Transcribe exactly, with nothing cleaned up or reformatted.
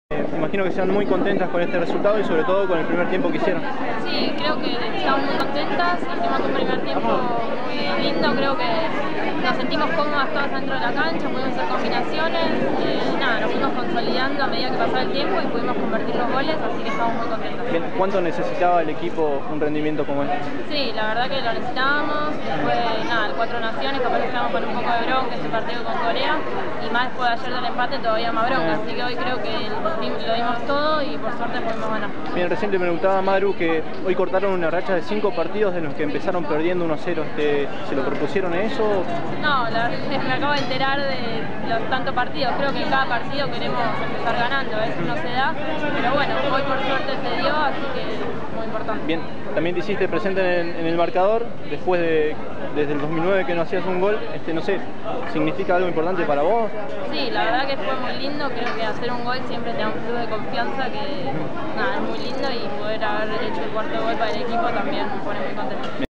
Eh, imagino que sean muy contentas con este resultado y sobre todo con el primer tiempo que hicieron. Sí, creo que estamos muy contentas, hicimos un primer tiempo muy lindo, creo que nos sentimos cómodas todas dentro de la cancha, pudimos hacer combinaciones, eh, nada, nos fuimos consolidando a medida que pasaba el tiempo y pudimos convertir los goles, así que estamos muy contentas. Bien, ¿cuánto necesitaba el equipo un rendimiento como este? Sí, la verdad que lo necesitábamos, después nada, el Cuatro Naciones, capaz que estábamos con un poco de bronca este partido con Corea, y más después de ayer del empate todavía más bronca, así que hoy creo que lo dimos todo y por suerte pudimos ganar. Bien, recién te preguntaba Maru que hoy cortaron una racha de cinco partidos de los que empezaron perdiendo uno a cero. ¿Te, ¿Se lo propusieron eso? No, la verdad es que me acabo de enterar de los tantos partidos. Creo que en cada partido queremos empezar ganando, a veces no se da, pero bueno, hoy por suerte se dio, así que muy importante. Bien, también te hiciste presente en, en el marcador, después de desde el dos mil nueve que no hacías un gol, este, no sé, ¿significa algo importante para vos? Sí, la verdad que fue muy lindo, creo que hacer un gol siempre te da un plus de confianza que nada, es muy lindo y poder haber hecho el cuarto gol para el equipo también me pone muy contento.